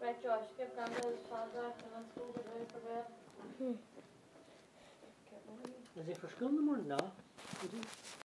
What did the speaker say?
Right, Josh, give Grandma his pad back and let's go get ready for bed. Is he for school in the morning? No. Is he?